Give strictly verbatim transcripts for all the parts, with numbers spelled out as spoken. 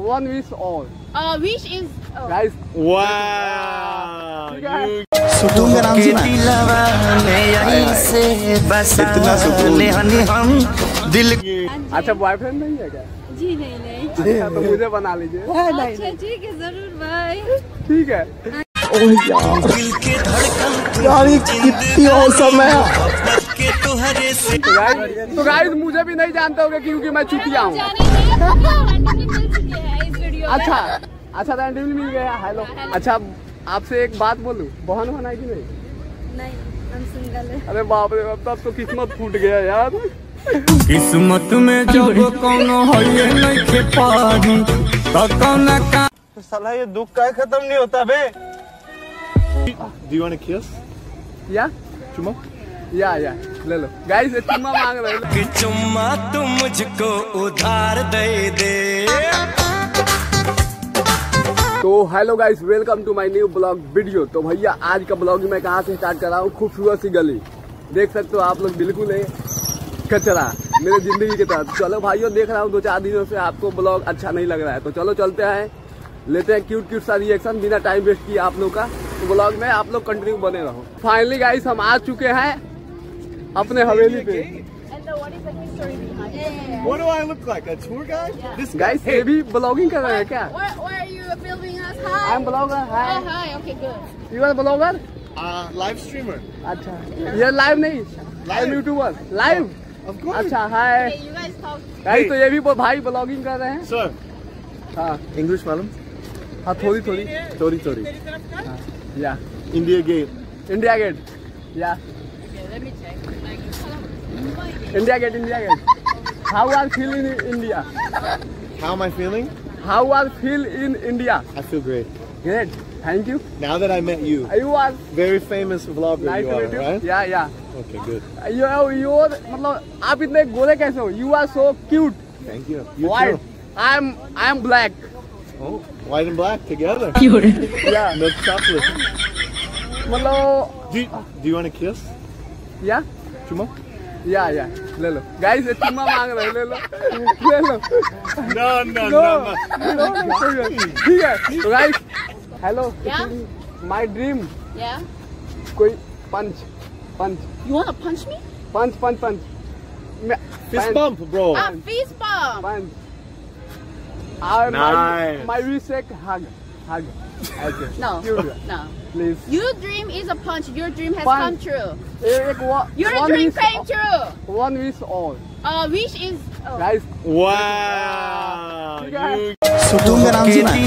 one wish all. Uh, wish is oh. Guys. Wow. सुकून का नाम सुना इतना सुकून हम दिल। अच्छा बॉयफ्रेंड नहीं है क्या? जी नहीं नहीं। अच्छा तो मुझे बना लीजिए। अच्छा ठीक है जरूर भाई। ठीक है। ओह यार दिल के धड़कन यार कितनी औसम है। तो गाइस मुझे भी नहीं जानते होगे क्योंकि मैं चुतिया हूँ। अच्छा अच्छा रैंडमली मिल गया। हेलो। अच्छा आपसे एक बात बोलूं, बहन बना कि नहीं? नहीं हम सिंगल है। अरे बाप रे बाप, तब तो किस्मत फूट गया यार। किस्मत में जब कोनो होए नहीं के पारी तो कौन का साला ये दुख का खत्म नहीं होता बे। Do you want a kiss? या चुम्मा? या या ले लो। गाइस ये चुम्मा मांग रहे हैं। कि चुम्मा तू मुझको उधार दे दे। तो hello guys, welcome to my new blog video. तो भैया आज का ब्लॉग मैं कहाँ से स्टार्ट कर रहा हूँ? खूबसूरत सी गली देख सकते हो आप लोग, बिल्कुल है कचरा मेरे जिंदगी के तहत। चलो भाइयों, देख रहा हूँ दो चार दिनों से आपको ब्लॉग अच्छा नहीं लग रहा है, तो चलो चलते हैं, लेते हैं क्यूट क्यूट सा रिएक्शन बिना टाइम वेस्ट किए आप लोग का। तो ब्लॉग में आप लोग कंटिन्यू बने रहो। फाइनली गाइस हम आ चुके हैं अपने हवेली पे। What do I look like? A tour guide? Yeah. This guys ये भी ब्लॉगिंग कर रहे हैं क्या? Where, where are you filming us? Hi. I am blogger. Oh, hi. Okay, good. You are blogger? uh, live streamer. अच्छा ये live नहीं, live YouTuber live. Of course. अच्छा hi Okay, you guys talk. Guys, तो ये भी भाई blogging कर रहे हैं। Sir, हाँ English मालूम? हाँ थोड़ी थोड़ी। Sorry, sorry. हाँ, yeah India Gate. India Gate. Yeah Okay, let me check. India Gate, India Gate. How are feel in India? How am I feeling? How are feel in India? I feel great. Great, thank you. Now that I met you, you are very famous vlogger nice you to are, meet you. right? Yeah या Okay, good. You you मतलब आप इतने गोरे कैसे हो? You are so cute. Thank you. You white, too. I am I am black. Oh, white and black together. या Milk chocolate. मतलब Do you, do you want a kiss? या Chuma? या या ले लो। गाइस ये चुम्मा मांग रहे हैं, ले लो ले लो। No, no, no no, no. ठीक है। तो guys hello, Yeah? My dream Yeah. कोई पंच पंच You wanna punch me? Punch punch punch Fist bump, bro. Ah, fist bump. पंच। और Nice. माय विश एक हग हग। Okay. No, Cute. no. Please. Your dream is a punch. Your dream has Punch. come true. एक Your one dream wish, came true. one wish all. Uh, wish is oh. Guys, Wow. ठीक है। You सुकून का नाम सुना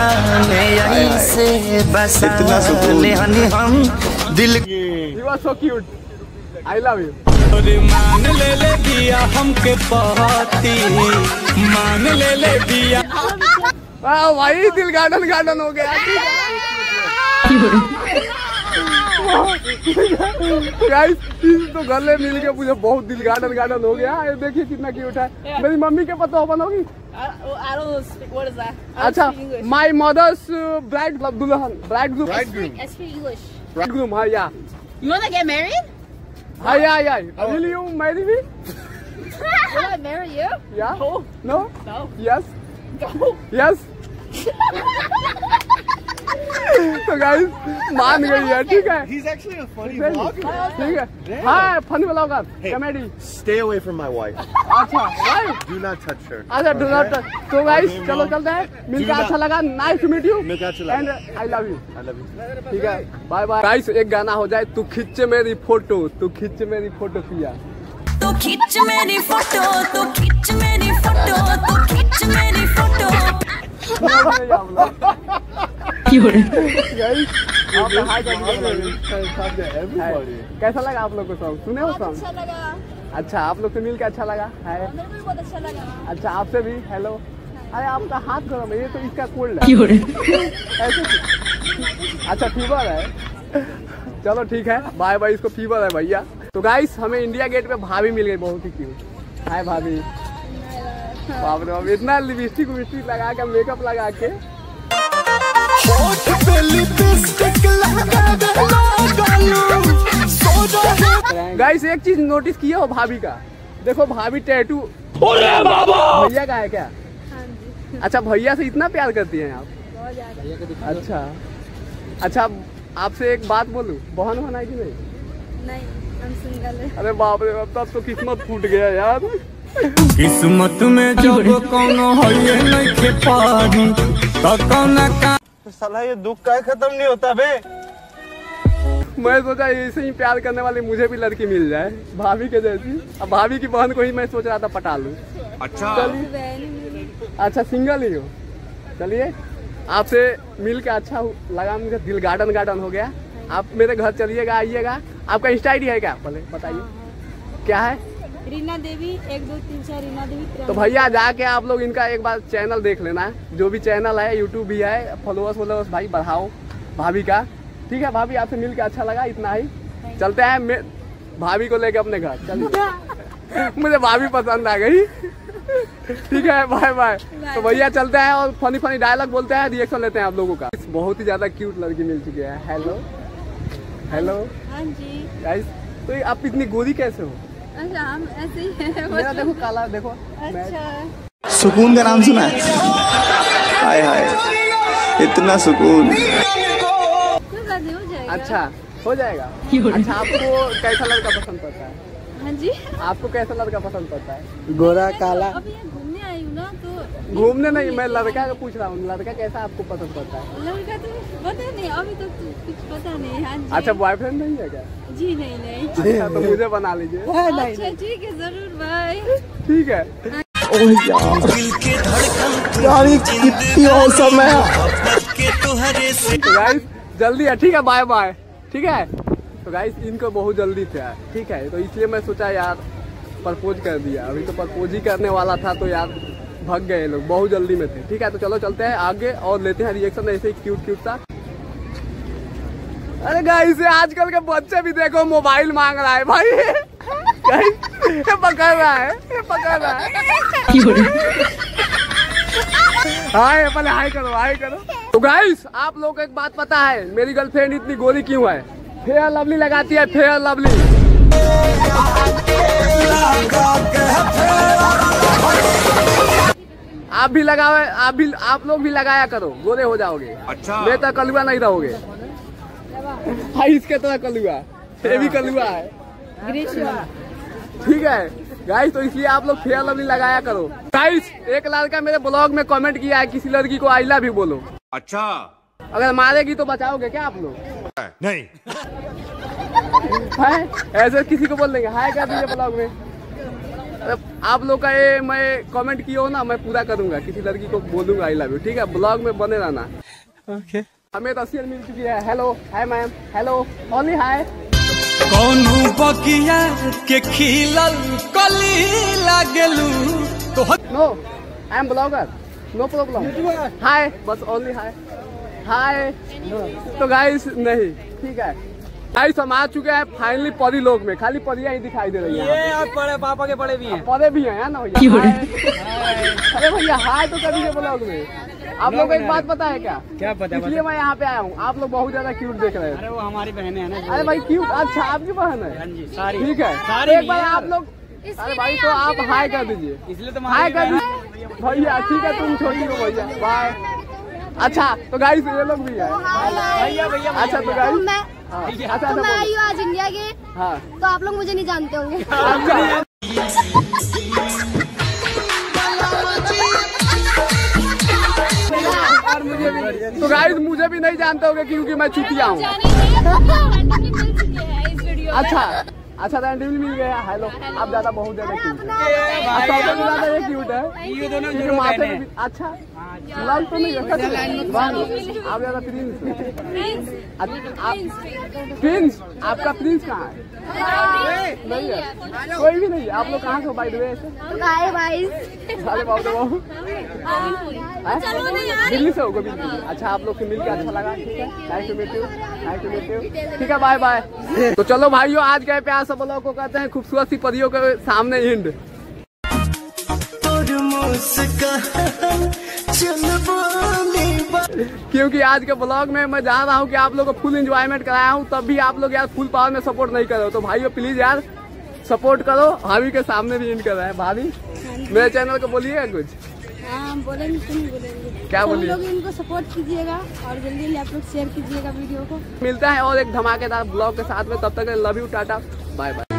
इतना सुकून हम दिल। You are so cute. I love you. अरे मान ले ले दिया हमके पाती, मान ले ले दिया। वाह भाई, दिल गार्डन गार्डन हो गया। गाइस तो गले मिल के मुझे बहुत दिल गार्डन गार्डन हो गया। ये देखिए कितना क्यूट है। Yeah. मेरी मम्मी के पता ओपन होगी। I, I don't know. Speak, what is that? I अच्छा, speak English. My mother's bride दुल्हन bride groom bridegroom. I speak English. Bride groom. हाँ yeah You wanna get married? हाँ yeah yeah will you marry me? Will I marry you? Yeah No. No No. Yes No. Yes. तो guys मान गई है, ठीक है। He's actually a funny ठीक vlogger. है। Damn. हाँ fun blogger Hey. Comedy. Stay away from my wife. अच्छा right. Do not touch her. अच्छा डू नॉट। तो गाइस Okay, चलो mom. चलते हैं, मिलकर Do not- अच्छा लगा। नाइस टू मीट यू मिलकर अच्छा लगा। And I love you. I love you. ठीक है, बाय बाय। गाइस एक गाना हो जाए, तू खिंच मेरी फोटो, तू खिंच मेरी फोटो पिया। तो खींच मेरी फोटो, तो खींच मेरी फोटो, तो खींच मेरी फोटो। Everybody. कैसा लगा आप लोग को सॉन्ग? सुने हो सॉन्ग? अच्छा लगा। अच्छा आप लोग से मिलकर अच्छा लगा है। मेरे को भी बहुत अच्छा लगा। अच्छा आपसे भी हेलो। अरे आपका हाथ गरम है, ये तो इसका कोल्ड है। ऐसे अच्छा फीवर है। चलो ठीक है, बाय बाय। इसको फीवर है भैया। तो गाइस हमें इंडिया गेट पे भाभी मिल गई, बहुत ही क्यूट। हाय भाभी। बाप रे बाप, इतना लिपस्टिक विस्टिक लगा के, मेकअप लगा के। गाइस एक चीज नोटिस किया हो भाभी का? देखो भाभी टैटू भैया का है क्या? हाँ जी। अच्छा भैया से इतना प्यार करती हैं आप? बहुत ज्यादा। अच्छा अच्छा, आपसे एक बात बोलूं, बहन बहन है कि नहीं? नहीं, हम सिंगल है। अरे बाप रे, अब तो किस्मत फूट गया यार। किस्मत में जब कोनो होइए नइखे पारी त कौना का साला ये दुख का खत्म नहीं होता बे। मैं सोचा ऐसे ही प्यार करने वाली मुझे भी लड़की मिल जाए, भाभी के जैसी। अब भाभी की बहन को ही मैं सोच रहा था पटा लूं। अच्छा चलिए, अच्छा सिंगल ही हो। चलिए, आपसे मिल के अच्छा लगा, मुझे दिल गार्डन गार्डन हो गया। आप मेरे घर चलिएगा, आइएगा। आपका इंस्टा आई डी है क्या? पहले बताइए क्या है। रीना देवी एक दो तीन चार रीना देवी। तो भैया जाके आप लोग इनका एक बार चैनल देख लेना, जो भी चैनल है, यूट्यूब भी है। फॉलोअर्स फॉलोअर्स भाई बढ़ाओ भाभी का, ठीक है। भाभी आपसे मिल के अच्छा लगा, इतना ही। चलते हैं मैं भाभी को लेके अपने घर। चलिए, मुझे भाभी पसंद आ गई। ठीक है, बाय बाय। तो भैया चलते हैं और फनी फनी डायलॉग बोलते हैं, रिएक्शन लेते हैं आप लोगों का। बहुत ही ज्यादा क्यूट लड़की मिल चुकी है। Hello hello. हाँ जी। गाइस, तो आप इतनी गोरी कैसे हो? अच्छा, हम ऐसे ही हैं। मेरा देखो काला, देखो। अच्छा, सुकून का नाम सुना है? हाय हाय, इतना सुकून। कोई बात नहीं, हो जाएगा। अच्छा, हो जाएगा। अच्छा, आपको कैसा लड़का पसंद पड़ता है? हाँ जी। आपको कैसा लड़का पसंद पड़ता है? गोरा काला। अभी यहाँ घूमने आई हूँ ना, तो घूमने नहीं, मैं लड़का का पूछ रहा हूँ। लड़का कैसा आपको पसंद पड़ता है? लड़का तो पता नहीं, अभी तक तो कुछ पता नहीं। हाँ जी। अच्छा, बॉयफ्रेंड नहीं है क्या? जी नहीं नहीं। अच्छा, तो मुझे बना लीजिए। अच्छा ठीक है, जरूर भाई। ठीक है। ओह यार, दिल के धड़कन यार ये कितनी औसम है। के तुहरे से तो गाइस जल्दी है, ठीक है, बाय बाय। ठीक है, तो गाइस इनको बहुत जल्दी था, ठीक है, तो इसलिए मैं सोचा यार प्रपोज कर दिया। अभी तो प्रपोज ही करने वाला था, तो यार भाग गए लोग, बहुत जल्दी में थे। ठीक है, तो चलो चलते हैं आगे और लेते हैं रिएक्शन ऐसे ही क्यूट क्यूट सा। अरे गाइस, आजकल के बच्चे भी देखो मोबाइल मांग रहा है भाई। गाइस, ये पकड़ रहा है, ये पकड़ रहा है। हाय, पहले हाय करो, हाय करो। तो गाइस, आप लोग को एक बात पता है, मेरी गर्लफ्रेंड इतनी गोरी क्यों है? फेयर लवली लगाती है, फेयर लवली। आप भी लगाओ, आप भी, आप लोग भी लगाया करो, गोरे हो जाओगे। अच्छा, मैं तो कलुआ नहीं रहोगे। हाँ, इसके तरह कलुआ, ये भी कलुआ है। ठीक है गाइस, तो इसलिए आप लोग फेयर लवली लगाया करो। गाइस, एक लड़का मेरे ब्लॉग में कमेंट किया है, किसी लड़की को आई लव यू बोलो। अच्छा, अगर मारेगी तो बचाओगे क्या आप लोग? नहीं। है ऐसे किसी को बोल देंगे हाय कर दीजिए ब्लॉग में। अरे आप लोग का ये मैं कमेंट किया हो ना, मैं पूरा करूंगा, किसी लड़की को बोलूंगा आई लव यू। ठीक है, ब्लॉग में बने रहना। ओके। हमें तस्वीर मिल चुकी है। Hello, hi ma'am, hello, only hi. कौनो बगिया के खिलल कली लागलू तो no, I am blogger, no problem. Hi, बस ओनली हाय, हाय। तो गाइस नहीं, ठीक है गाइस, हम आ चुके हैं फाइनली परी लोग में। खाली परियां ही दिखाई दे रही है। ये पड़े पापा के पड़े भी हैं। पौधे भी हैं ना भैया। अरे भैया हाय तो कर दीजिए ब्लॉग में। आप लोग को एक बात पता है क्या? क्या पता? इसलिए मैं यहाँ पे आया हूँ, आप लोग बहुत ज्यादा क्यूट देख रहे हैं। अरे वो हमारी बहनें हैं ना। अरे भाई क्यूट, अच्छा आपकी बहन है? हाँ जी, सारी। ठीक है, सारी एक बार आप लोग, अरे भाई तो आप हाय कर दीजिए, इसलिए तो हाय कर दीजिए भैया। ठीक है, तुम छोटी हो भैया, बाय। अच्छा, तो गाइस ये लोग भी है। भैया भैया। अच्छा, तो गाइस मैं हाँ, ठीक है। अच्छा तो मैं अच्छा आई हूँ आज इंडिया के, हाँ, तो आप लोग मुझे नहीं जानते होंगे। अच्छा। और मुझे भी, तो गाइस मुझे भी नहीं जानते होंगे क्योंकि मैं चुतिया हूँ। अच्छा अच्छा, रैंडमली मिल गया। हेलो, आप ज्यादा बहुत ज्यादा क्यूट है। अच्छा, तो ज्यादा ये क्यूट है ये दोनों क्योंकि माथे में भी अच्छा लग तो नहीं है। आप ज्यादा प्रिंस, प्रिंस आपका प्रिंस कहाँ है? नहीं है, कोई भी नहीं। आप लोग कहाँ से हो by the way? Bye bye. अरे बहुत बहुत दिल्ली से हो कभी? अच्छा, आप लोग से मिलकर अच्छा लगा। ठीक है, nice to meet you, nice to meet you. ठीक है, बाय बाय। तो चलो भाइयों, आज के प्यार सब लोगों को कहते हैं खूबसूरत सी परियों के सामने हिंद। क्योंकि आज के ब्लॉग में मैं जान रहा हूँ कि आप लोग को फुल एंजॉयमेंट कराया हूँ, तब भी आप लोग यार फुल पावर में सपोर्ट नहीं कर रहे हो। तो भाइयों प्लीज यार सपोर्ट करो। भाभी के सामने भी इन कर रहे हैं। भाभी मेरे चैनल को बोलिएगा कुछ। हाँ, हम बोलेंगे तो नहीं बोलेंगे। क्या तो हम बोलिए? लोग इनको सपोर्ट कीजिएगा और जल्दी जल्दी आप लोग शेयर कीजिएगा वीडियो को। मिलता है और एक धमाकेदार ब्लॉग के साथ में, तब तक लव यू, टाटा, बाय बाय।